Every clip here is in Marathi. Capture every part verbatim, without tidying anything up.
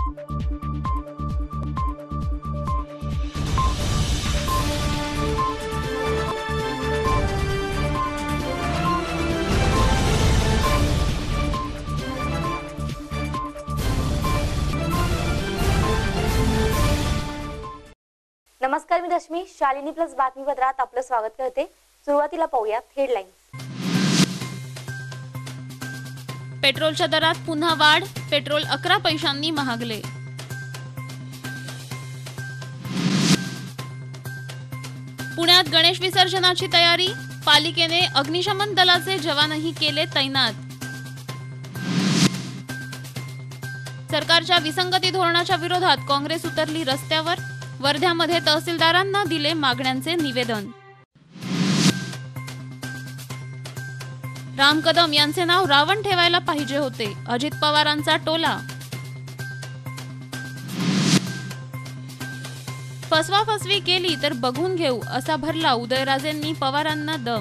नमस्कार, मी रश्मी. शालिनी प्लस बातमीपत्रात आपलं स्वागत करते. सुरुवातीला पाहूयात हेडलाईन्स. पेट्रोलच्या दरात पुन्हा वाढ. पेट्रोल अकरा पैशांनी महागले. पुण्यात गणेश विसर्जनाची तयारी. पालिकेने अग्निशमन दलाचे जवानही केले तैनात. सरकारच्या विसंगती धोरणाच्या विरोधात काँग्रेस उतरली रस्त्यावर. वर्ध्यामध्ये तहसीलदारांना दिले मागण्यांचे निवेदन. राम कदम यांचे नाव रावण ठेवायला पाहिजे होते. अजित पवारांचा टोला. फसवाफसवी केली तर बघून घेऊ असा भरला उदयराजेंनी पवारांना दम.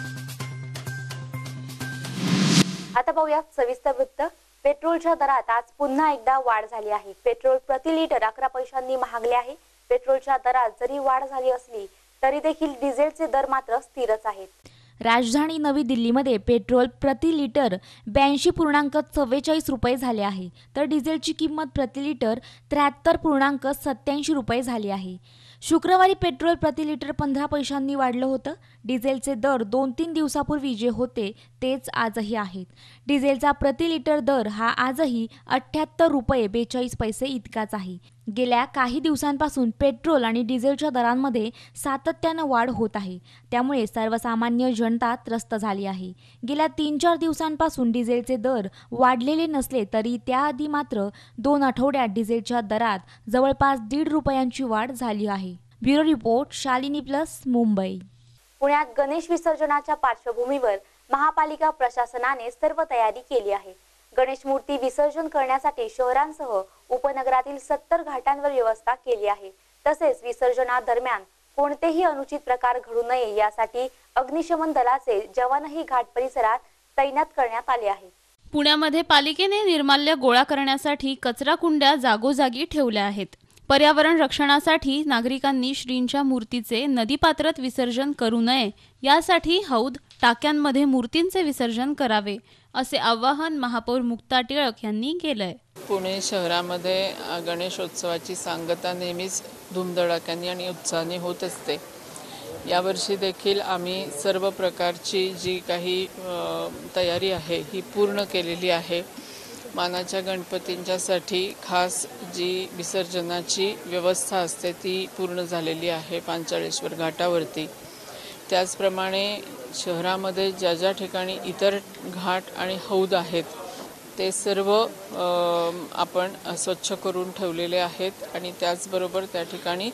आता पाहूयात सविस्तर वृत्त. पेट्रोलच्या दरात आज पुन्हा एकदा वाढ झाली आहे. पेट्रोल प्रति लिटर अकरा पैशांनी महागले आहे. पेट्रोलच्या दरात जरी वाढ झाली असली तरी देखील डिझेलचे दर मात्र स्थिरच आहेत. राजधानी नवी दिल्लीमध्ये पेट्रोल प्रति लिटर ब्याऐंशी पूर्णांक चव्वेचाळीस रुपये झाले आहे, तर डिझेलची किंमत प्रति लिटर त्र्याहत्तर पूर्णांक सत्याऐंशी रुपये झाली आहे. शुक्रवारी पेट्रोल प्रति लिटर पंधरा पैशांनी वाढलं होतं. डिझेलचे दर दोन तीन दिवसापूर्वी जे होते तेच आजही आहेत. डिझेलचा प्रति लिटर दर हा आजही अठ्ठ्याहत्तर रुपये बेचाळीस पैसे इतकाच आहे. गेल्या काही दिवसांपासून पेट्रोल आणि डिझेलच्या दरांमध्ये सातत्यानं वाढ होत आहे. त्यामुळे सर्वसामान्य जनता त्रस्त झाली आहे. गेल्या तीन चार दिवसांपासून डिझेलचे दर वाढलेले नसले तरी त्याआधी मात्र दोन आठवड्यात डिझेलच्या दरात जवळपास दीड रुपयांची वाढ झाली आहे. Bureau report, Shalini plus, Mumbai. पुण्यात गणेश विसर्जनाच्या पार्श्वभूमीवर महापालिका प्रशासनाने सर्व तयारी केली आहे. गणेश मूर्ती विसर्जन करण्यासाठी शहरांसह उपनगरातील सत्तर घाटांवर व्यवस्था केली आहे. तसेच विसर्जनादरम्यान कोणतेही अनुचित प्रकार घडू नये यासाठी अग्निशमन दलाचे जवानही घाट परिसरात तैनात करण्यात आले आहेत. पुण्यामध्ये पालिकेने निर्माल्य गोळा करण्यासाठी कचरा कुंड्या जागोजागी ठेवल्या आहेत. पर्यावरण रक्षणासाठी नागरिकांनी श्रींच्या मूर्तीचे नदीपात्रात विसर्जन करू नये यासाठी हौद, टाक्यांमध्ये मूर्तींचे विसर्जन करावे असे आवाहन महापौर मुक्ता टिळक यांनी केलंय. पुणे शहरामध्ये गणेशोत्सवाची सांगता नेहमीच धूमधडाक्याने आणि उत्साहाने होत असते. यावर्षी देखील आम्ही सर्व प्रकारची जी काही तयारी आहे ही पूर्ण केलेली आहे. मानाच्या गणपतींच्यासाठी खास जी विसर्जनाची व्यवस्था असते ती पूर्ण झालेली आहे पांचाळेश्वर घाटावरती. त्याचप्रमाणे शहरामध्ये ज्या ज्या ठिकाणी इतर घाट आणि हौद आहेत ते सर्व आपण स्वच्छ करून ठेवलेले आहेत आणि त्याचबरोबर त्या ठिकाणी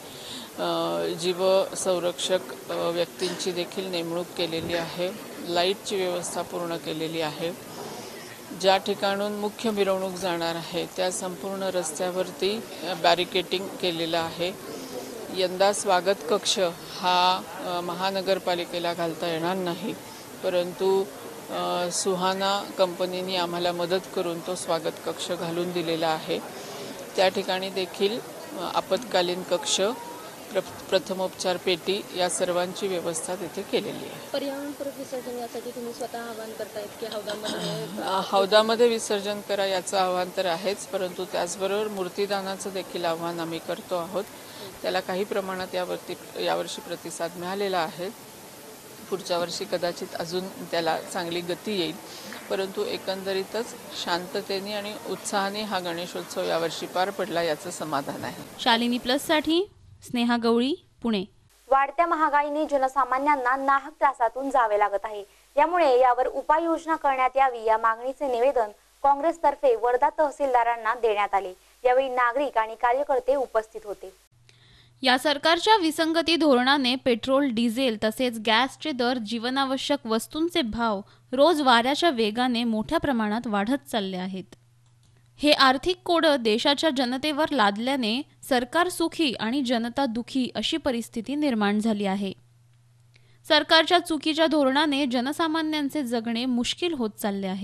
जीवसंरक्षक व्यक्तींची देखील नेमणूक केलेली आहे. लाईटची व्यवस्था पूर्ण केलेली आहे. ज्या ठिकाणून मुख्य मिरवणूक जाणार आहे त्या संपूर्ण रस्त्यावरती बॅरिकेटिंग केलेलं आहे. यंदा स्वागत कक्ष हा महानगरपालिकेला घालता येणार नाही, परंतु सुहाना कंपनीने आम्हाला मदत करून तो स्वागत कक्ष घालून दिलेला आहे. त्या ठिकाणी देखील आपत्कालीन कक्ष, प्र प्रथमोपचार पेटी या सर्वांची व्यवस्था तिथे केलेली आहे. पर्यावरणपूरक विसर्जन यासाठी तुम्ही स्वतः आवाहन करतायत की हौदामध्ये हौदामध्ये विसर्जन करा याचं आव्हान तर आहेच, परंतु त्याचबरोबर मूर्तीदानाचं देखील आव्हान आम्ही करतो आहोत. त्याला काही प्रमाणात यावरती यावर्षी प्रतिसाद मिळालेला आहे. पुढच्या वर्षी कदाचित अजून त्याला चांगली गती येईल, परंतु एकंदरीतच शांततेने आणि उत्साहाने हा गणेशोत्सव यावर्षी पार पडला याचं समाधान आहे. शालिनी प्लस साठी स्नेहा गवळी, पुणे. वाढत्या महागाईने जनसामान्यांना नाहक त्रासातून जावे लागत आहे. यामुळे यावर उपाययोजना करण्यात यावी या मागणीचे निवेदन काँग्रेसतर्फे वर्धा तहसीलदारांना देण्यात आले. यावेळी नागरिक आणि कार्यकर्ते उपस्थित होते. या सरकारच्या विसंगती धोरणाने पेट्रोल, डिझेल तसेच गॅसचे दर, जीवनावश्यक वस्तूंचे भाव रोज वाऱ्याच्या वेगाने मोठ्या प्रमाणात वाढत चालले आहेत. हे आर्थिक कोडं देशाच्या जनतेवर लादल्याने सरकार सुखी आणि जनता दुखी अशी परिस्थिती निर्माण झाली आहे. सरकारच्या चुकीच्या धोरणाने जनसामान्यांचे जगणे मुश्किल होत चालले आहे.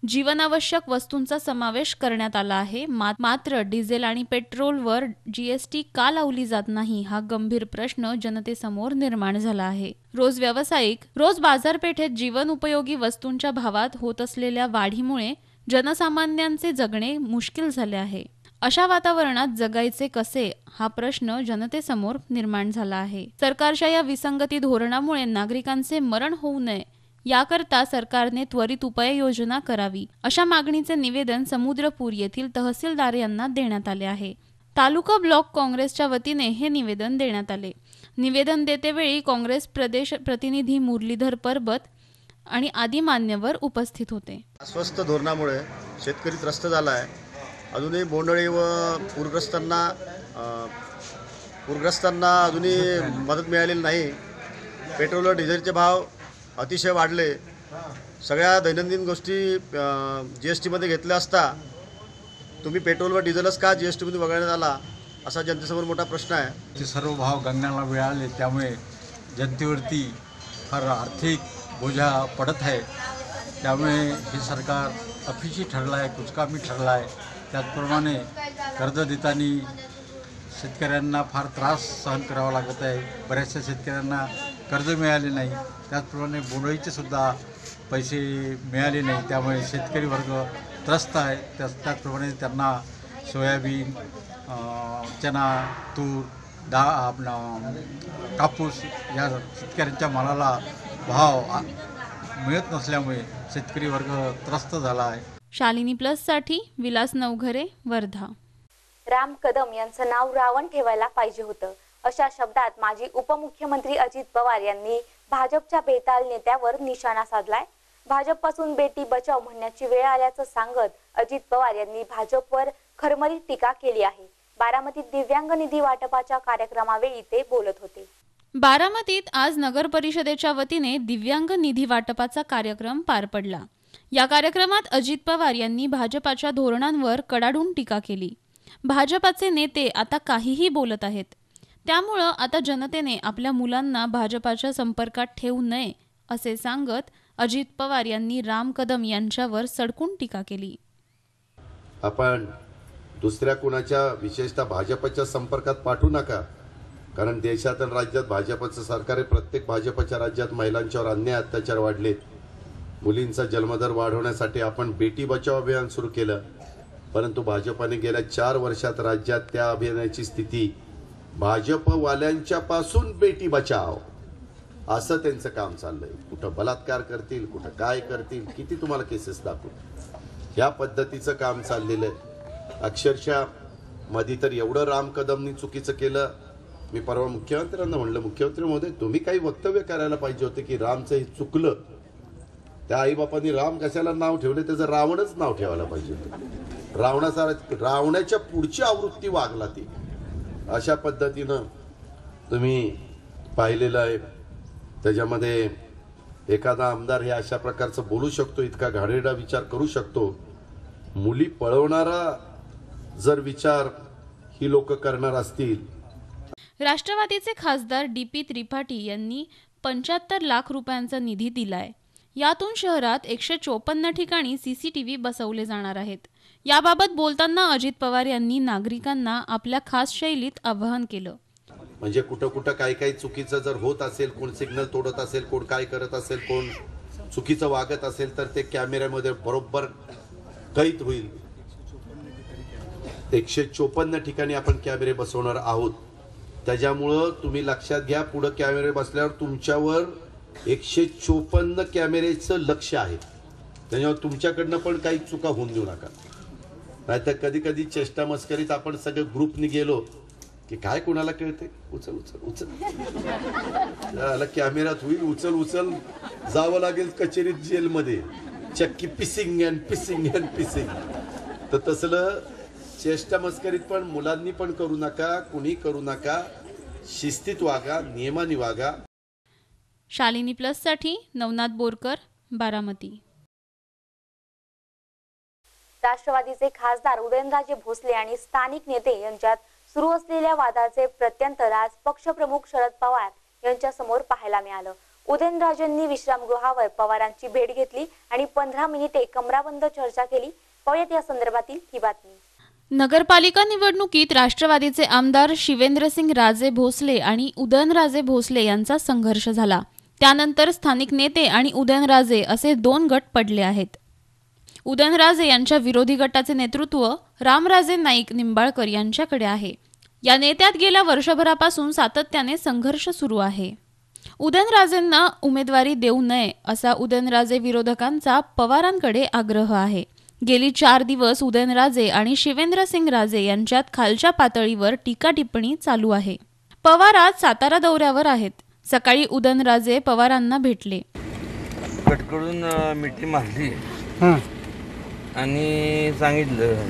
जीवनावश्यक वस्तूंचा समावेश करण्यात आला आहे. मा- मात्र डिझेल आणि पेट्रोलवर जीएसटी का लावली जात नाही हा गंभीर प्रश्न जनतेसमोर निर्माण झाला आहे. रोज व्यावसायिक रोज बाजारपेठेत जीवन उपयोगी वस्तूंच्या भावात होत असलेल्या वाढीमुळे जनसामान्यांचे जगणे मुश्किल झाले आहे. अशा वातावरणात जगायचे कसे हा प्रश्न जनतेसमोर निर्माण झाला आहे. सरकारच्या या विसंगती धोरणामुळे नागरिकांचे मरण होऊ नये याकरता सरकारने त्वरित उपाययोजना करावी अशा मागणीचे निवेदन समुद्रपूर येथील तहसीलदार यांना देण्यात आले आहे. तालुका ब्लॉक काँग्रेसच्या वतीने हे निवेदन देण्यात आले. निवेदन देतेवेळी काँग्रेस प्रदेश प्रतिनिधी मुरलीधर परबत आणि आदी मान्यवर उपस्थित होते. अस्वस्थ धोरणामुळे शेतकरी त्रस्त झाला आहे. अजूनही बोंडअळी व पूरग्रस्तांना अ, पूरग्रस्तांना अजूनही मदत मिळालेली नाही. पेट्रोल व डिझेलचे भाव अतिशय वाढले. सगळ्या दैनंदिन गोष्टी जी एस टीमध्ये घेतल्या असता तुम्ही पेट्रोल व डिझेलच का जी एस टीमध्ये वगळण्यात आला असा जनतेसमोर मोठा प्रश्न आहे. ते सर्व भाव गगनाला मिळाले त्यामुळे जनतेवरती फार आर्थिक बोजा पडत आहे. त्यामुळे हे सरकार अफिशी ठरलं आहे, कुचकामी ठरलं आहे. त्याचप्रमाणे कर्ज देताना शेतकऱ्यांना फार त्रास सहन करावा लागत आहे. बऱ्याचशा शेतकऱ्यांना कर्ज मिळाले नाही. त्याचप्रमाणे बोंडअळीचे सुद्धा पैसे मिळाले नाही. त्यामुळे शेतकरी वर्ग त्रस्त आहे. त्याच त्याचप्रमाणे त्यांना सोयाबीन, चना, तूर, डा आपला कापूस या शेतकऱ्यांच्या मालाला भाव मिळत नसल्यामुळे शेतकरी वर्ग त्रस्त झाला आहे. शालिनी प्लससाठी विलास नवघरे, वर्धा. राम कदम यांचं नाव रावण ठेवायला पाहिजे होतं अशा शब्दात माजी उपमुख्यमंत्री अजित पवार यांनी भाजपच्या बेताल नेत्यावर निशाणा साधलाय. भाजपपासून बेटी बचाव म्हणण्याची वेळ आल्याचं सांगत अजित पवार यांनी भाजपवर खरमरीत टीका केली आहे. बारामतीत दिव्यांग निधी वाटपाच्या कार्यक्रमावेळी ते बोलत होते. बारामतीत आज नगर परिषदेच्या वतीने दिव्यांग निधी वाटपाचा कार्यक्रम पार पडला. या कार्यक्रमात अजित पवार यांनी भाजपाच्या धोरणांवर कडाडून टीका केली. भाजपाचे नेते आता काहीही बोलत आहेत. त्यामुळं आता जनतेने आपल्या मुलांना भाजपाच्या संपर्कात ठेवू नये असे सांगत अजित पवार यांनी राम कदम यांच्यावर सडकून टीका केली. आपण दुसऱ्या कुणाच्या विशेषतः भाजपच्या संपर्कात पाठवू नका. कारण देशात आणि राज्यात भाजपचं सरकार आहे. प्रत्येक भाजपच्या राज्यात महिलांच्यावर अन्याय अत्याचार वाढलेत. मुलींचा जन्मदर वाढवण्यासाठी आपण बेटी बचाव अभियान सुरू केलं. परंतु भाजपाने गेल्या चार वर्षात राज्यात त्या अभियानाची स्थिती भाजपवाल्यांच्या पासून बेटी बचाव असं त्यांचं काम चाललंय. कुठं बलात्कार करतील, कुठं काय करतील, किती तुम्हाला केसेस दाखवू, ह्या पद्धतीचं काम चाललेलं आहे. अक्षरशः मध्ये तर एवढं राम कदमनी चुकीचं केलं. मी परवा मुख्यमंत्र्यांना म्हणलं, मुख्यमंत्री महोदय तुम्ही काही वक्तव्य करायला पाहिजे होते की रामचं हे चुकलं. त्या आईबापांनी राम कशाला नाव ठेवले, त्याचं रावणच नाव ठेवायला पाहिजे होतं. रावणासारखं रावणाच्या पुढची आवृत्ती वागला ती. अशा पद्धतीनं तुम्ही पाहिलेलं आहे. त्याच्यामध्ये एखादा आमदार हे अशा प्रकारचं बोलू शकतो, इतका घाणेरडा विचार करू शकतो. मुली पळवणारा जर विचार ही लोक करणार असतील. राष्ट्रवादीचे खासदार डी पी त्रिपाठी यांनी पंच्याहत्तर लाख रुपयांचा निधी दिलाय. यातून शहरात एकशे चोपन्न ठिकाणी सीसीटीव्ही बसवले जाणार आहेत. याबाबत बोलताना अजित पवार यांनी नागरिकांना आपल्या खास शैलीत आवाहन केलं. म्हणजे कुठं कुठं काही काही चुकीचं जर होत असेल, कोण सिग्नल तोडत असेल, कोण काय करत असेल, कोण चुकीचं वागत असेल तर ते कॅमेऱ्यामध्ये बरोबर कैद होईल. एकशे चोपन्न ठिकाणी आपण कॅमेरे बसवणार आहोत. त्याच्यामुळं तुम्ही लक्षात घ्या, पुढे कॅमेरे बसल्यावर तुमच्यावर एकशे चोपन्न कॅमेरेचं लक्ष आहे. त्याच्यावर तुमच्याकडनं पण काही चुका होऊन देऊ नका. नाहीतर कधी कधी चेष्टा मस्करीत आपण सगळे ग्रुपनी गेलो की काय कोणाला कळते, उचल उचल उचल याला कॅमेऱ्यात होईल, उचल उचल जावं लागेल कचेरीत, जेलमध्ये, चक्की पिसिंग अँड पिसिंग अँड पिसिंग. तर तसलं चेष्टा मस्करीत पण मुलांनी पण करू नका, कुणी करू नका. शिस्तीत वागा, नियमाने वागा. शालिनी प्लससाठी नवनाथ बोरकर, बारामती. राष्ट्रवादीचे खासदार उदयनराजे भोसले आणि स्थानिक नेते यांच्यात सुरू असलेल्या वादाचे प्रत्यंतर आज पक्षप्रमुख शरद पवार यांच्या समोर पाहायला मिळालं. उदयनराजेंनी विश्रामगृहावर पवारांची भेट घेतली आणि पंधरा मिनिटे कमराबंद चर्चा केली. पाहूयात या संदर्भातील ही बातमी. नगरपालिका निवडणुकीत राष्ट्रवादीचे आमदार शिवेंद्रसिंग राजे भोसले आणि उदयनराजे भोसले यांचा संघर्ष झाला. त्यानंतर स्थानिक नेते आणि उदयनराजे असे दोन गट पडले आहेत. उदयनराजे यांच्या विरोधी गटाचे नेतृत्व रामराजे नाईक निंबाळकर यांच्याकडे आहे. या नेत्यात गेल्या वर्षभरापासून सातत्याने संघर्ष सुरू आहे. उदयनराजेंना उमेदवारी देऊ नये असा उदयनराजे विरोधकांचा पवारांकडे आग्रह आहे. गेली चार दिवस उदयनराजे आणि शिवेंद्रसिंग राजे यांच्यात खालच्या पातळीवर टीका टिप्पणी चालू आहे. पवार आज सातारा दौऱ्यावर आहेत. सकाळी उदयनराजे पवारांना भेटले. गटकडून मिठी मारली आणि सांगितलं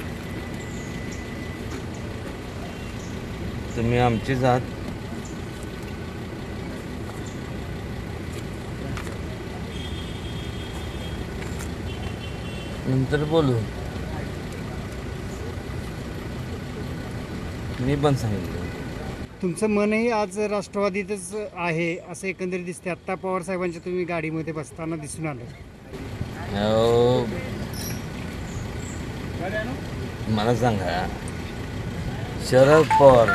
तुम्ही आमचेच आहात, नंतर बोलू. मी पण सांगितलं तुमचं मनही आज राष्ट्रवादीतच आहे असं एकंदरीत दिसते. आत्ता पवार साहेबांच्या तुम्ही गाडीमध्ये बसताना दिसून आलं. हो, मला सांगा, शरद पवार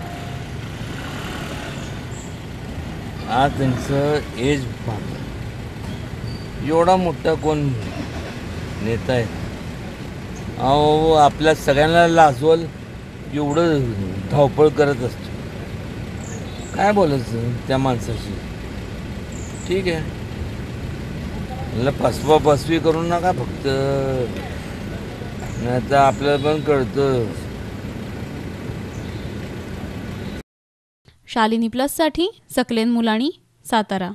आज त्यांचं एज पाहता, एवढा मोठा कोण नेता आहे, अहो आपल्या सगळ्यांना लाजवल एवढं धावपळ करत असतो. काय बोलायचं त्या माणसाशी? ठीक आहे, मला फसवा फसवी करू नका फक्त, नाही तर आपल्याला पण कळतं. शालिनी प्लस साठी सकलेन मुलाणी, सातारा.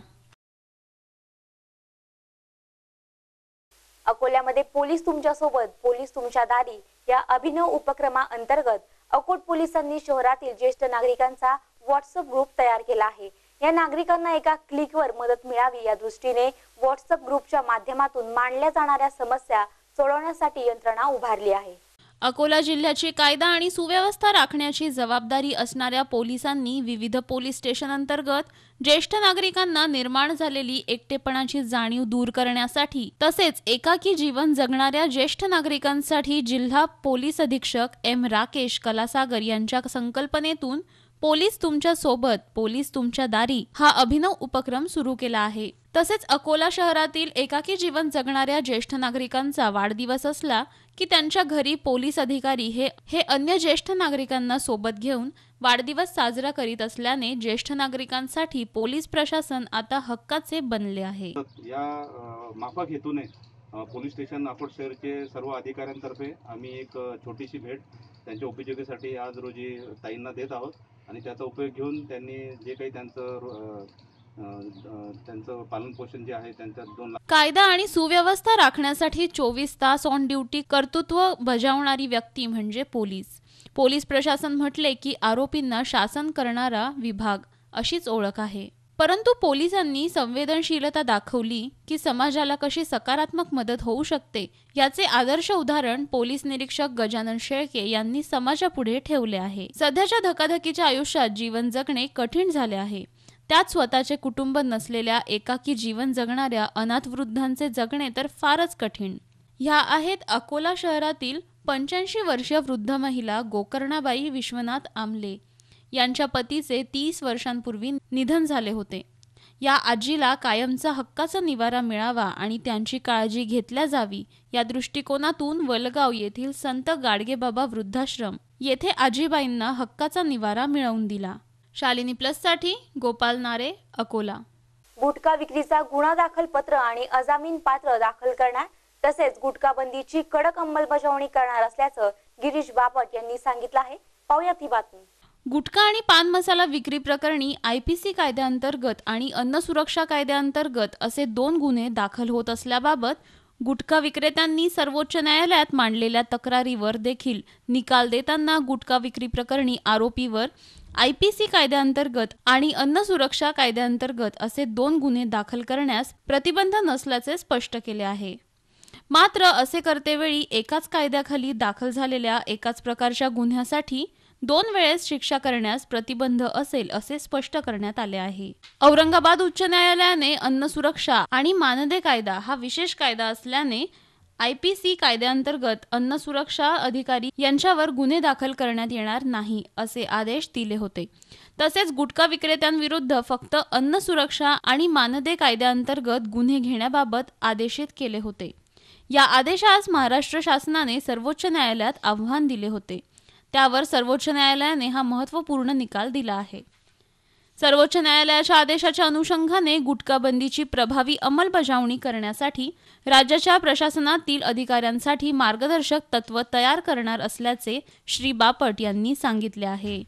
अकोल्यामध्ये पोलीस तुमच्या सोबत, पोलीस तुमच्या दारी या अभिनव उपक्रमाअंतर्गत अकोट पोलिसांनी शहरातील ज्येष्ठ नागरिकांचा व्हॉट्सअप ग्रुप तयार केला आहे. या नागरिकांना एका क्लिकवर मदत मिळावी या दृष्टीने व्हॉट्सअप ग्रुपच्या माध्यमातून मांडल्या जाणाऱ्या समस्या सोडवण्यासाठी यंत्रणा उभारली आहे. अकोला जिल्ह्याची कायदा आणि सुव्यवस्था राखण्याची जबाबदारी असणाऱ्या पोलिसांनी विविध पोलीस स्टेशन अंतर्गत ज्येष्ठ नागरिकांना निर्माण झालेली एकटेपणाची जाणीव दूर करण्यासाठी तसेच एकाकी जीवन जगणाऱ्या ज्येष्ठ नागरिकांसाठी जिल्हा पोलीस अधीक्षक एम राकेश कलासागर यांच्या संकल्पनेतून पोलीस तुमच्या सोबत, पोलीस तुमच्या दारी हा अभिनव उपक्रम सुरू केला आहे. तसेच अकोला शहरातील एकाकी जीवन जगणाऱ्या ज्येष्ठ नागरिकांचा वाढदिवस असला की त्यांच्या घरी पोलीस अधिकारी हे हे अन्य ज्येष्ठ नागरिकांना सोबत घेऊन वाढदिवस साजरा करीत असल्याने ज्येष्ठ नागरिकांसाठी पोलीस प्रशासन आता हक्काचे बनले आहे. या माफक हेतूने पोलीस स्टेशन अकोट शहरचे सर्व अधिकाऱ्यांतर्फे आम्ही एक छोटीशी भेट त्यांच्या उपयोगासाठी आज रोजी ताईंना देत आहोत आणि त्याचा उपयोग घेऊन त्यांनी जे काही त्यांचं त्यांचं पालन पोषण जे आहे त्यांच्या दोन कायदा आणि सुव्यवस्था राखण्यासाठी चोवीस तास ऑन ड्युटी कर्तृत्व बजावणारी व्यक्ती म्हणजे पोलीस. पोलीस प्रशासन म्हटले की आरोपींना शासन करणारा विभाग अशीच ओळख आहे. परंतु पोलिसांनी संवेदनशीलता दाखवली की समाजाला कशी सकारात्मक मदत होऊ शकते याचे आदर्श उदाहरण पोलीस निरीक्षक गजानन शेळके यांनी समाजापुढे ठेवले आहे. सध्याच्या धकाधकीच्या आयुष्यात जीवन जगणे कठीण झाले आहे. त्यात स्वतःचे कुटुंब नसलेल्या एकाकी जीवन जगणाऱ्या अनाथ वृद्धांचे जगणे तर फारच कठीण. ह्या आहेत अकोला शहरातील पंच्याऐंशी वर्षीय वृद्ध महिला गोकर्णाबाई विश्वनाथ आमले. यांच्या पतीचे तीस वर्षांपूर्वी निधन झाले होते. या आजीला कायमचा हक्काचा निवारा मिळावा आणि त्यांची काळजी घेतल्या जावी या दृष्टिकोनातून वलगाव येथील संत गाडगेबाबा वृद्धाश्रम येथे आजीबाईंना हक्काचा निवारा मिळवून दिला. शालिनी प्लस साठी गोपाल नारे, अकोला. गुटखा विक्रीचा गुन्हा दाखल पत्र आणि अजामीन पात्र दाखल करणार तसेच गुटखा बंदीची कडक अंमलबजावणी करणार असल्याचं गिरीश बापट यांनी सांगितलं आहे. पाहूयात ही बातमी. गुटखा आणि पान मसाला विक्री प्रकरणी आयपीसी कायद्याअंतर्गत आणि अन्न सुरक्षा कायद्याअंतर्गत असे दोन गुन्हे दाखल होत असल्याबाबत गुटखा विक्रेत्यांनी सर्वोच्च न्यायालयात मांडलेल्या तक्रारीवर देखील निकाल देताना गुटखा विक्री प्रकरणी आरोपीवर आयपीसी कायद्याअंतर्गत आणि अन्न सुरक्षा कायद्याअंतर्गत असे दोन गुन्हे दाखल करण्यास प्रतिबंध नसल्याचे स्पष्ट केले आहे. मात्र असे करतेवेळी एकाच कायद्याखाली दाखल झालेल्या एकाच प्रकारच्या गुन्ह्यासाठी दोन वेळेस शिक्षा करण्यास प्रतिबंध असेल असे स्पष्ट करण्यात आले आहे. औरंगाबाद उच्च न्यायालयाने अन्न सुरक्षा आणि मानदे कायदा हा विशेष कायदा असल्याने आय पी सी कायद्याअंतर्गत अन्न सुरक्षा अधिकारी यांच्यावर गुन्हे दाखल करण्यात येणार नाही असे आदेश दिले होते. तसेच गुटखा विक्रेत्यांविरुद्ध फक्त अन्न सुरक्षा आणि मानदे कायद्याअंतर्गत गुन्हे घेण्याबाबत आदेशित केले होते. या आदेशास महाराष्ट्र शासनाने सर्वोच्च न्यायालयात आव्हान दिले होते. त्यावर सर्वोच्च न्यायालयाने हा महत्त्वपूर्ण निकाल दिला आहे. सर्वोच्च न्यायालयाच्या आदेशाच्या अनुषंगाने गुटखा बंदीची प्रभावी अंमलबजावणी करण्यासाठी राज्याच्या प्रशासनातील अधिकाऱ्यांसाठी मार्गदर्शक तत्व तयार करणार असल्याचे श्री बापट यांनी सांगितले आहे.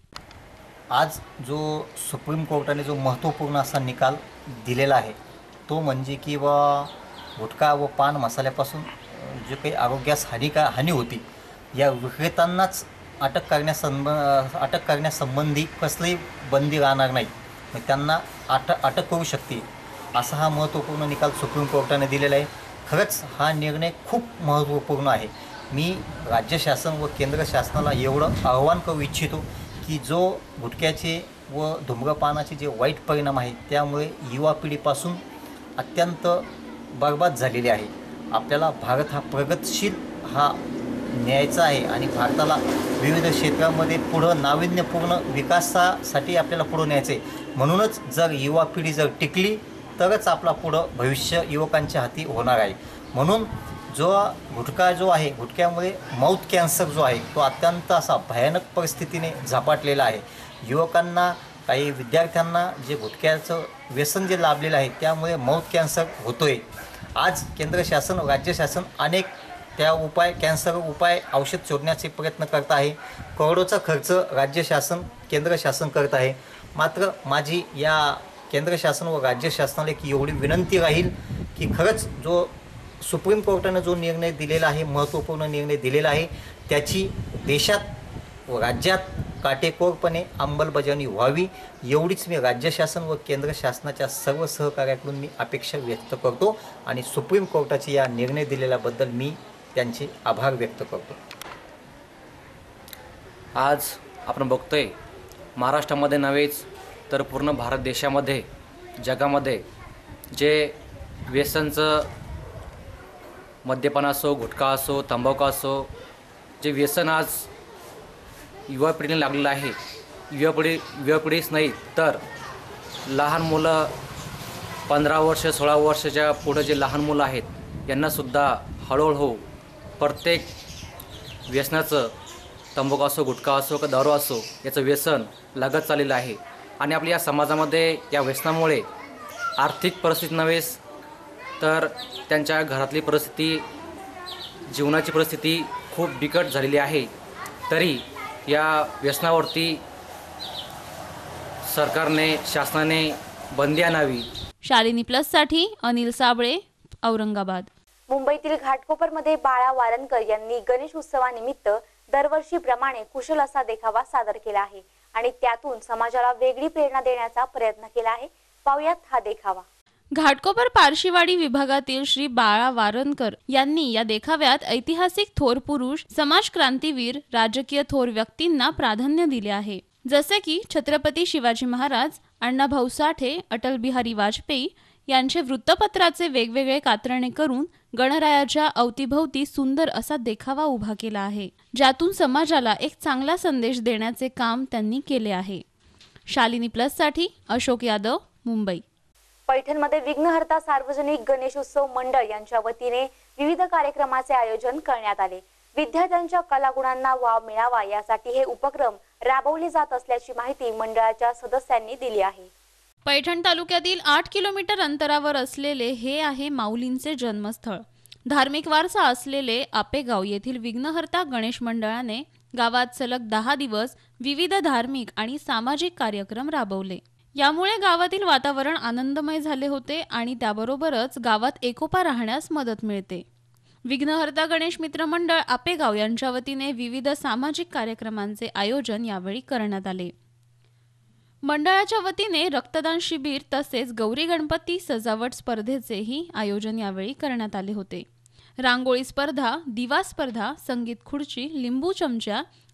आज जो सुप्रीम कोर्टाने जो महत्त्वपूर्ण असा निकाल दिलेला आहे तो म्हणजे की व गुटखा व पान मसाल्यापासून जे काही आरोग्यास हानी का हानी होती या विक्रेत्यांनाच अटक करण्यासंब अटक करण्यासंबंधी कसलीही बंदी राहणार नाही, मग त्यांना अटक अटक करू शकते असा हा महत्त्वपूर्ण निकाल सुप्रीम कोर्टाने दिलेला आहे. खरंच हा निर्णय खूप महत्त्वपूर्ण आहे. मी राज्य शासन व केंद्र शासनाला एवढं आवाहन करू इच्छितो की जो गुटख्याचे व धूम्रपानाचे जे वाईट परिणाम आहेत त्यामुळे युवा पिढीपासून अत्यंत बरबाद झालेले आहे. आपल्याला भारत हा प्रगतशील हा न्यायचा आहे आणि भारताला विविध क्षेत्रामध्ये पुढं नाविन्यपूर्ण विकासासाठी आपल्याला पुढं न्यायचं आहे. म्हणूनच जर युवा पिढी जर टिकली तरच आपला पुढं भविष्य युवकांच्या हाती होणार आहे. म्हणून जो गुटखा जो आहे गुटख्यामुळे माउथ कॅन्सर जो आहे तो अत्यंत असा भयानक परिस्थितीने झपाटलेला आहे. युवकांना काही विद्यार्थ्यांना जे गुटख्याचं व्यसन जे लाभलेलं आहे त्यामुळे माउथ कॅन्सर होतो आहे. आज केंद्र शासन राज्य शासन अनेक त्या उपाय कॅन्सर उपाय औषध शोधण्याचे प्रयत्न करत आहे. करोडोचा खर्च राज्य शासन केंद्र शासन करत आहे. मात्र माझी या केंद्र शासन व राज्य शासनाला एक एवढी विनंती राहील की खरंच जो सुप्रीम कोर्टाने जो निर्णय दिलेला आहे महत्त्वपूर्ण निर्णय दिलेला आहे त्याची देशात व राज्यात काटेकोरपणे अंमलबजावणी व्हावी एवढीच मी राज्य शासन व केंद्र शासनाच्या सर्व सहकार्याकडून मी अपेक्षा व्यक्त करतो आणि सुप्रीम कोर्टाचे या निर्णय दिलेल्याबद्दल मी त्यांचे आभार व्यक्त करतो. आज आपण बघतोय महाराष्ट्रामध्ये नव्हेच तर पूर्ण भारत देशामध्ये जगामध्ये जे व्यसनचं मद्यपान असो गुटखा असो तंबाखू असो जे व्यसन आज युवा पिढीने लागलेलं आहे. युवा पिढी युवा पिढीच नाही तर लहान मुलं पंधरा वर्ष सोळा वर्षाच्या पुढे जे लहान मुलं आहेत यांनासुद्धा हळूहळू प्रत्येक व्यसनाचं तंबाखू असो गुटखा असो का दारू असो याचं व्यसन लागत चाललेलं आहे. आणि आपल्या या समाजामध्ये या व्यसनामुळे आर्थिक परिस्थिती नव्हेच तर त्यांच्या घरातली परिस्थिती जीवनाची परिस्थिती खूप बिकट झालेली आहे. तरी या व्यसनावरती सरकारने शासनाने बंदी आणावी. शालिनी प्लससाठी अनिल साबळे, औरंगाबाद. मुंबईतील घाटकोपरमध्ये बाळा वारनकर यांनी गणेश उत्सवानिमित्त दरवर्षीप्रमाणे कुशल असा देखावा सादर केला आहे आणि त्यातून समाजाला वेगळी प्रेरणा देण्याचा प्रयत्न केला आहे. पाहुयात हा देखावा. घाटकोपर पारशीवाडी विभागातील श्री बाळा वारनकर यांनी या देखाव्यात ऐतिहासिक थोर पुरुष, समाज क्रांतीवीर, राजकीय थोर व्यक्तींना प्राधान्य दिले आहे. जसे की छत्रपती शिवाजी महाराज, अण्णाभाऊ साठे, अटल बिहारी वाजपेयी यांचे वृत्तपत्राचे वेगवेगळे कात्रणे करून गणरायाच्या अवतीभवती सुंदर असा देखावा उभा केला आहे, ज्यातून समाजाला एक चांगला संदेश देण्याचे काम त्यांनी केले आहे. शालिनी प्लससाठी अशोक यादव, मुंबई. पैठणमध्ये विघ्नहर्ता सार्वजनिक गणेशोत्सव मंडळ यांच्या वतीने विविध कार्यक्रमाचे आयोजन करण्यात आले. विद्यार्थ्यांच्या कलागुणांना वाव मिळावा यासाठी हे उपक्रम राबवले जात असल्याची माहिती मंडळाच्या सदस्यांनी दिली आहे. पैठण तालुक्यातील आठ किलोमीटर अंतरावर असलेले हे आहे माऊलींचे जन्मस्थळ. धार्मिक वारसा असलेले आपेगाव येथील विघ्नहर्ता गणेश मंडळाने गावात सलग दहा दिवस विविध धार्मिक आणि सामाजिक कार्यक्रम राबवले. यामुळे गावातील वातावरण आनंदमय झाले होते आणि त्याबरोबरच गावात एकोपा राहण्यास मदत मिळते. विघ्नहर्ता गणेश मित्र मंडळ आपेगाव यांच्या वतीने विविध सामाजिक कार्यक्रमांचे आयोजन यावेळी करण्यात आले. मंडळाच्या वतीने रक्तदान शिबिर तसेच गौरी गणपती सजावट स्पर्धेचेही आयोजन यावेळी करण्यात आले होते. रांगोळी स्पर्धा, दिवा स्पर्धा, संगीत खुर्ची, लिंबू चमचा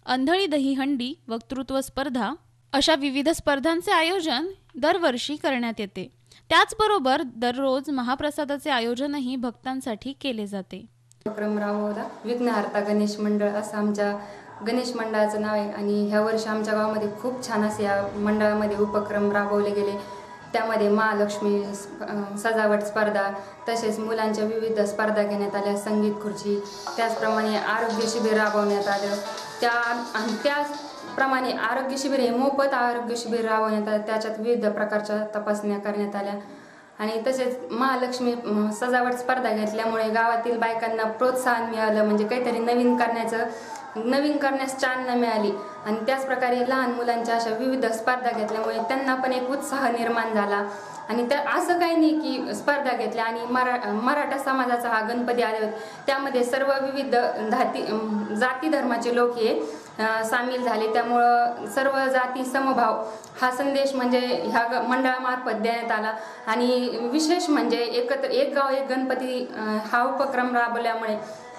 अंधळी दहीहंडी, वक्तृत्व स्पर्धा अशा विविध स्पर्धांचे आयोजन दरवर्षी करण्यात येते. त्याचबरोबर दररोज महाप्रसादाचे आयोजनही भक्तांसाठी केले जाते. उपक्रम राबवला विघ्नहर्ता गणेश मंडळ असं आमच्या गणेश मंडळाचं नाव आहे आणि ह्या वर्षी आमच्या गावामध्ये खूप छान असे या मंडळामध्ये उपक्रम राबवले गेले. त्यामध्ये महालक्ष्मी सजावट स्पर्धा, तसेच मुलांच्या विविध स्पर्धा घेण्यात आल्या, संगीत खुर्ची, त्याचप्रमाणे आरोग्य शिबिर राबवण्यात आलं. त्या आणि त्याचप्रमाणे आरोग्य शिबिर हे मोफत आरोग्य शिबिर राबवण्यात आलं. त्याच्यात विविध प्रकारच्या तपासण्या करण्यात आल्या आणि तसेच महालक्ष्मी सजावट स्पर्धा घेतल्यामुळे गावातील बायकांना प्रोत्साहन मिळालं, म्हणजे काहीतरी नवीन करण्याचं नवीन करण्यास चालना मिळाली. आणि त्याचप्रकारे लहान मुलांच्या अशा विविध स्पर्धा घेतल्यामुळे त्यांना पण एक उत्साह निर्माण झाला. आणि त्या असं काही नाही की स्पर्धा घेतल्या आणि मरा मराठा समाजाचा हा गणपती आले होते, त्यामध्ये सर्व विविध धाती जाती धर्माचे लोक हे सामील झाले. त्यामुळं सर्व जाती समभाव हा संदेश म्हणजे ह्या मंडळामार्फत देण्यात आला. आणि विशेष म्हणजे एकत्र एक गाव एक गणपती हा उपक्रम राबवल्यामुळे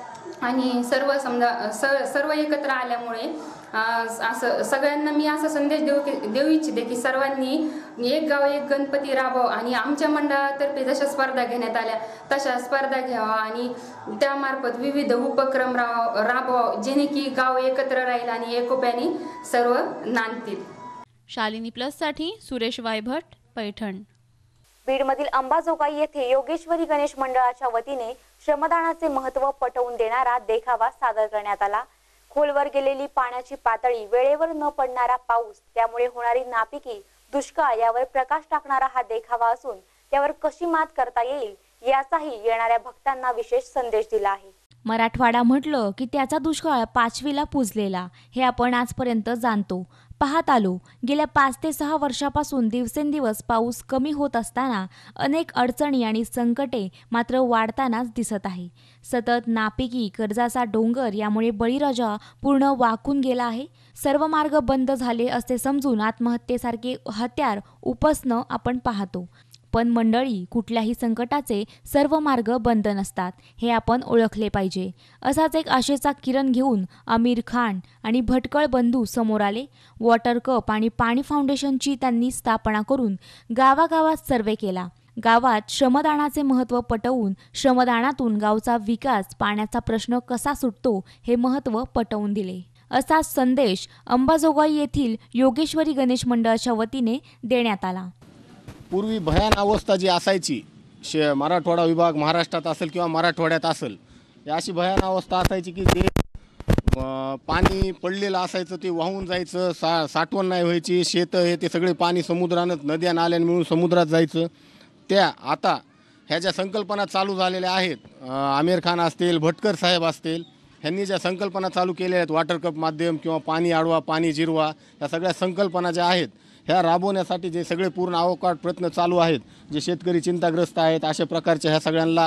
आणि सर्व समजा स सर्व एकत्र आल्यामुळे असं सगळ्यांना मी असा संदेश देऊ देऊ इच्छिते की सर्वांनी एक गाव एक गणपती राबव आणि आमच्या मंडळातर्फे जशा स्पर्धा घेण्यात आल्या तशा स्पर्धा घ्यावा आणि त्यामार्फत विविध उपक्रम राब राबव जेणे की गाव एकत्र राहील आणि एकोप्याने सर्व नांदतील. शालिनी प्लससाठी सुरेश वायभट, पैठण. बीडमधील अंबाजोगाई येथे योगेश्वरी गणेश मंडळाच्या वतीने श्रमदानाचे महत्त्व पटवून देणारा देखावा सादर करण्यात आला. खोलवर गेलेली पाण्याची पातळी, वेळेवर न पडणारा पाऊस, त्यामुळे होणारी नापिकी, दुष्काळ यावर प्रकाश टाकणारा हा देखावा असून त्यावर कशी मात करता येईल याचाही येणाऱ्या भक्तांना विशेष संदेश दिला आहे. मराठवाडा म्हटलं की त्याचा दुष्काळ पाचवीला पुजलेला हे आपण आजपर्यंत जाणतो, पाहत आलो. गेल्या पाच ते सहा वर्षापासून दिवसेंदिवस पाऊस कमी होत असताना अनेक अडचणी आणि संकटे मात्र वाढतानाच दिसत आहे. सतत नापिकी, कर्जाचा डोंगर यामुळे बळीराजा पूर्ण वाकून गेला आहे. सर्व मार्ग बंद झाले असे समजून आत्महत्येसारखे हत्यार उपसणं आपण पाहतो. पण मंडळी, कुठल्याही संकटाचे सर्व मार्ग बंद नसतात हे आपण ओळखले पाहिजे. असाच एक आशेचा किरण घेऊन आमिर खान आणि भटकळ बंधू समोर आले. वॉटर कप आणि पाणी फाउंडेशनची त्यांनी स्थापना करून गावागावात सर्वे केला. गावात श्रमदानाचे महत्त्व पटवून श्रमदानातून गावचा विकास, पाण्याचा प्रश्न कसा सुटतो हे महत्त्व पटवून दिले. असा संदेश अंबाजोगाई येथील योगेश्वरी गणेश मंडळाच्या वतीने देण्यात आला. पूर्वी भयान अवस्था जी असायची, शे मराठवाडा विभाग महाराष्ट्रात असेल किंवा मराठवाड्यात असेल, अशी भयान अवस्था असायची की जे पाणी पडलेलं असायचं ते वाहून जायचं, सा साठवण नाही व्हायची. शेतं हे ते सगळे पाणी समुद्रानं, नद्या नाल्यानं मिळून समुद्रात जायचं. त्या आता ह्या ज्या संकल्पना चालू झालेल्या आहेत, आमिर खान असतील, भटकर साहेब असतील, ह्यांनी ज्या संकल्पना चालू केल्या आहेत, वॉटर कप माध्यम किंवा पाणी अडवा, पाणी जिरवा, या सगळ्या संकल्पना ज्या आहेत ह्या राबवण्यासाठी जे सगळे पूर्ण अवकाळ प्रयत्न चालू आहेत, जे शेतकरी चिंताग्रस्त आहेत, अशा प्रकारच्या ह्या सगळ्यांना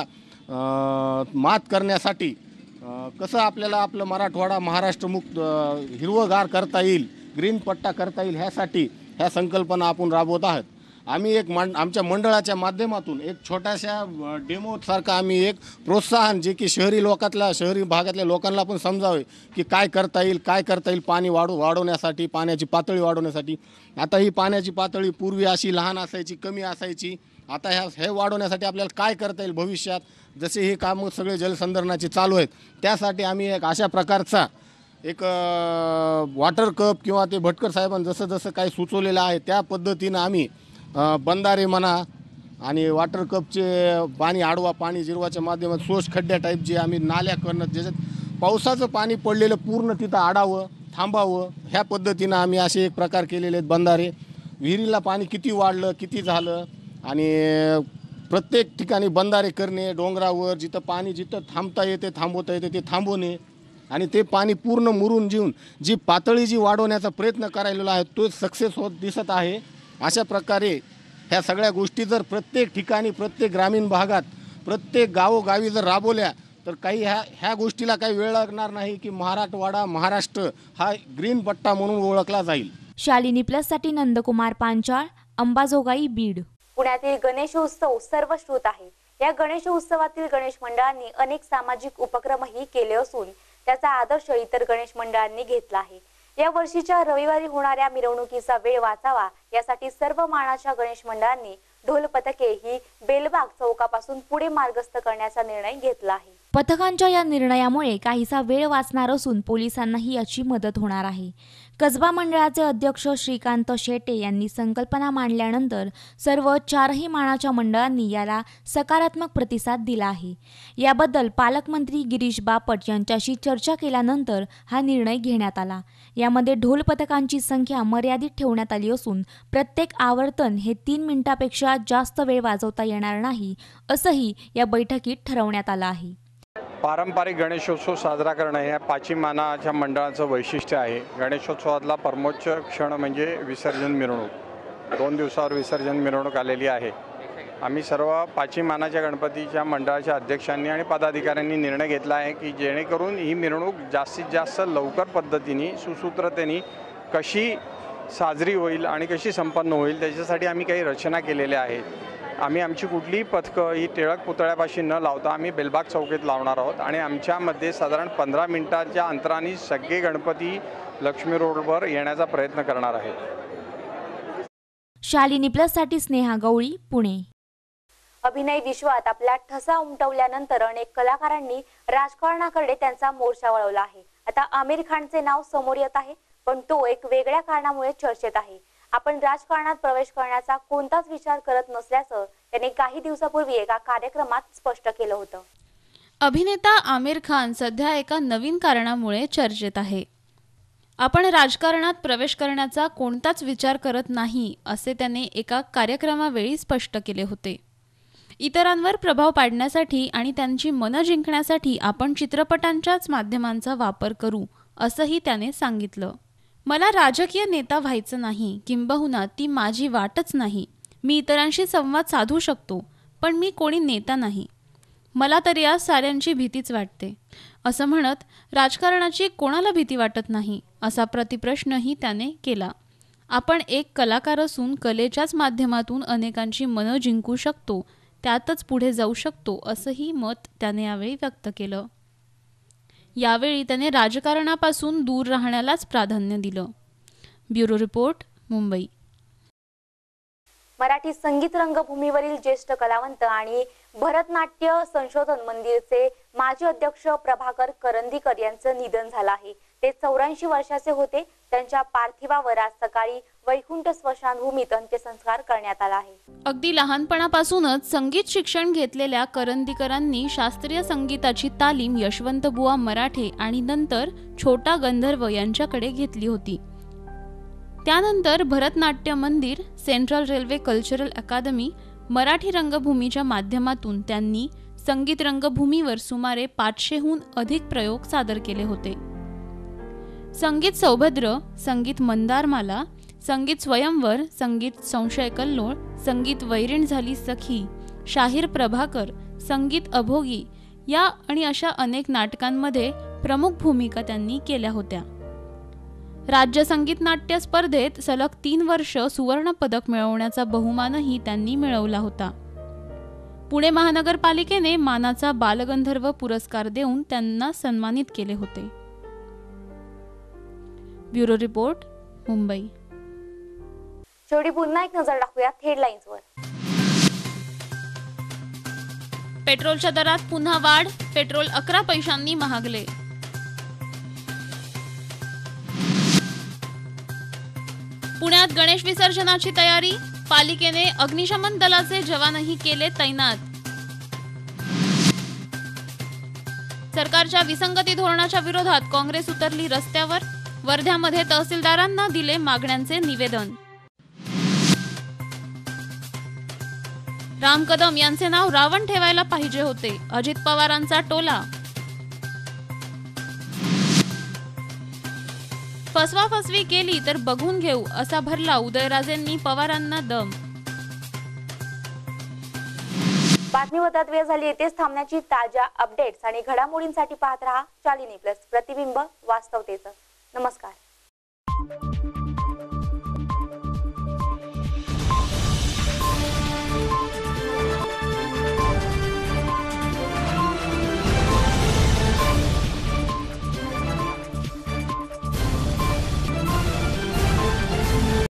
मात करण्यासाठी कसं आपल्याला आपलं मराठवाडा महाराष्ट्रमुक्त हिरवंगार करता येईल, ग्रीन पट्टा करता येईल, ह्यासाठी ह्या संकल्पना आपण राबवत आहोत. आम्ही एक मंड आमच्या मंडळाच्या माध्यमातून एक छोट्याशा डेमोसारखं आम्ही एक प्रोत्साहन, जे की शहरी लोकातल्या शहरी भागातल्या लोकांना पण समजावे की काय करता येईल, काय करता येईल पाणी वाढू वाढवण्यासाठी, पाण्याची पातळी वाढवण्यासाठी. आता ही पाण्याची पातळी पूर्वी अशी लहान असायची, कमी असायची. आता ह्या हे वाढवण्यासाठी आपल्याला काय करता येईल भविष्यात, जसे हे कामं सगळे जलसंधारणाचे चालू आहेत, त्यासाठी आम्ही एक अशा प्रकारचा एक वॉटर कप किंवा ते भटकर साहेबांनी जसं जसं काही सुचवलेलं आहे त्या पद्धतीनं आम्ही बंधारे म्हणा आणि वॉटर कपचे पाणी अडवा, पाणी जिरवाच्या माध्यमात सोस खड्ड्या टाईप जे आम्ही नाल्या करणं, ज्याच्यात पावसाचं पाणी पडलेलं पूर्ण तिथं आडावं, थांबावं, ह्या पद्धतीनं आम्ही असे एक प्रकार केलेले आहेत बंधारे. विहिरीला पाणी किती वाढलं, किती झालं, आणि प्रत्येक ठिकाणी बंधारे करणे, डोंगरावर जिथं पाणी जिथं थांबता येते, थांबवता येते ते थांबवणे आणि ते पाणी पूर्ण मुरून जीवन जी पातळी जी वाढवण्याचा प्रयत्न करायला आहे तो सक्सेस होत दिसत आहे. अशा प्रकारे ह्या सगळ्या गोष्टी जर प्रत्येक ठिकाणी, प्रत्येक ग्रामीण भागात, प्रत्येक गावोगावी जर राबवल्या तर काही ह्या ह्या गोष्टीला काही वेळ लागणार नाही की मराठवाडा महाराष्ट्र हा ग्रीन पट्टा म्हणून ओळखला जाईल. शालिनी प्लससाठी नंदकुमार पांचाळ, अंबाजोगाई, बीड. पुण्यातील गणेशोत्सव सर्वश्रुत आहे. या गणेशोत्सवातील गणेश मंडळांनी अनेक सामाजिक उपक्रमही केले असून त्याचा आदर्श इतर गणेश मंडळांनी घेतला आहे. या वर्षीच्या रविवारी होणाऱ्या मिरवणुकीचा वेळ वाचावा यासाठी सर्व मानाच्या गणेश मंडळांनी ढोल पथके ही बेलबाग चौकापासून पुढे मार्गस्थ करण्याचा निर्णय घेतला आहे. पथकांच्या या निर्णयामुळे काहीसा वेळ वाचणार असून पोलिसांनाही याची मदत होणार आहे. कसबा मंडळाचे अध्यक्ष श्रीकांत शेटे यांनी संकल्पना मांडल्यानंतर सर्व चारही मानाच्या मंडळांनी याला सकारात्मक प्रतिसाद दिला आहे. याबद्दल पालकमंत्री गिरीश बापट यांच्याशी चर्चा केल्यानंतर हा निर्णय घेण्यात आला. यामध्ये ढोल पथकांची संख्या मर्यादित ठेवण्यात आली असून प्रत्येक आवर्तन हे तीन मिनिटांपेक्षा जास्त वेळ वाजवता येणार नाही असंही या बैठकीत ठरवण्यात आलं आहे. पारंपरिक गणेशोत्सव साजरा करणं हे पाचही मानाच्या मंडळाचं वैशिष्ट्य आहे. गणेशोत्सवातला परमोच्च क्षण म्हणजे विसर्जन मिरवणूक. दोन दिवसावर विसर्जन मिरवणूक आलेली आहे. आम्ही सर्व पाचही मानाच्या गणपतीच्या मंडळाच्या अध्यक्षांनी आणि पदाधिकाऱ्यांनी निर्णय घेतला आहे की जेणेकरून ही मिरवणूक जास्तीत जास्त लवकर पद्धतीने सुसूत्रतेने कशी साजरी होईल आणि कशी संपन्न होईल त्याच्यासाठी आम्ही काही रचना केलेल्या आहेत. आम्ही आमची कुठलीही पथकं ही टिळक पुतळ्यापाशी न लावता आम्ही बेलबाग चौकीत लावणार आहोत आणि आमच्यामध्ये साधारण पंधरा मिनिटाच्या अंतराने सगळे गणपती लक्ष्मी रोडवर येण्याचा प्रयत्न करणार आहेत. शालिनी प्लस साठी स्नेहा गवळी, पुणे. अभिनय विश्वात आपला ठसा उमटवल्यानंतर अनेक कलाकारांनी राजकारणाकडे त्यांचा मोर्चा वळवला आहे. आता आमिर खानचे नाव समोर येत आहे, पण तो एक वेगळ्या कारणामुळे चर्चेत आहे. आपण राजकारणात प्रवेश करण्याचा कोणताच विचार करत नसल्याचं त्यांनी काही दिवसापूर्वी एका कार्यक्रमात स्पष्ट केलं होतं. अभिनेता आमिर खान सध्या एका नवीन कारणामुळे चर्चेत आहे. आपण राजकारणात प्रवेश करण्याचा कोणताच विचार करत नाही असे त्याने एका कार्यक्रमावेळी स्पष्ट केले होते. इतरांवर प्रभाव पाडण्यासाठी आणि त्यांची मनं जिंकण्यासाठी आपण चित्रपटांच्याच माध्यमांचा वापर करू असंही त्याने सांगितलं. मला राजकीय नेता व्हायचं नाही, किंबहुना ती माझी वाटच नाही. मी इतरांशी संवाद साधू शकतो, पण मी कोणी नेता नाही. मला तर या साऱ्यांची भीतीच वाटते. असं म्हणत राजकारणाची कोणाला भीती वाटत नाही असा प्रतिप्रश्नही त्याने केला. आपण एक कलाकार असून कलेच्याच माध्यमातून अनेकांची मनं जिंकू शकतो, त्यातच पुढे जाऊ शकतो असंही मत त्याने यावेळी व्यक्त केलं. यावेळी त्याने राजकारणापासून दूर राहण्यालाच प्राधान्य दिलं. Bureau report, Mumbai. मराठी संगीत रंगभूमीवरील ज्येष्ठ कलावंत आणि भरतनाट्य संशोधन मंदिरचे माजी अध्यक्ष प्रभाकर करंदीकर यांचं निधन झालं आहे. ते चौऱ्याऐंशी वर्षाचे होते. त्यांच्या पार्थिवावर आज सकाळी वैकुंठ स्मशानभूमीत अंत्यसंस्कार करण्यात आला आहे. अगदी लहानपणापासूनच संगीत शिक्षण घेतलेल्या करंदीकरांनी शास्त्रीय संगीताची तालीम यशवंतबुवा मराठे आणि नंतर छोटा गंधर्व यांच्याकडे घेतली होती. त्यानंतर Bharatnatya Mandir, central railway cultural academy, Marathi रंगभूमीच्या माध्यमातून त्यांनी संगीत रंगभूमीवर सुमारे पाचशेहून अधिक प्रयोग सादर केले होते. संगीत सौभद्र, संगीत मंदारमाला, संगीत स्वयंवर, संगीत संशय कल्लोळ, संगीत वैरीण झाली सखी, शाहीर प्रभाकर, संगीत अभोगी या आणि अशा अनेक नाटकांमध्ये प्रमुख भूमिका त्यांनी केल्या होत्या. राज्य संगीत नाट्य स्पर्धेत सलग तीन वर्ष सुवर्ण पदक मिळवण्याचा बहुमानही त्यांनी मिळवला होता. पुणे महानगरपालिकेने मानाचा बालगंधर्व पुरस्कार देऊन त्यांना सन्मानित केले होते. Bureau report, Mumbai. शेवटी पुन्हा एक नजर टाकूयात हेडलाईन्सवर. पेट्रोलच्या दरात पुन्हा वाढ, पेट्रोल अकरा पैशांनी महागले. पुण्यात गणेश विसर्जनाची तयारी, पालिकेने अग्निशमन दलाचे जवानही केले तैनात. सरकारच्या विसंगती धोरणाच्या विरोधात काँग्रेस उतरली रस्त्यावर, वर्ध्यामध्ये तहसीलदारांना दिले मागण्यांचे निवेदन. राम कदम यांचे नाव रावण ठेवायला पाहिजे होते, अजित पवारांचा टोला. फसवाफसवी केली तर बघून घेऊ असा भरला उदयराजेंनी पवारांना दम. बातमी होतात वेळ झाली. येथेच थांबण्याची. ताज्या अपडेट्स आणि घडामोडींसाठी पाहत रहा शालिनी प्लस, प्रतिबिंब वास्तवतेचं. नमस्कार.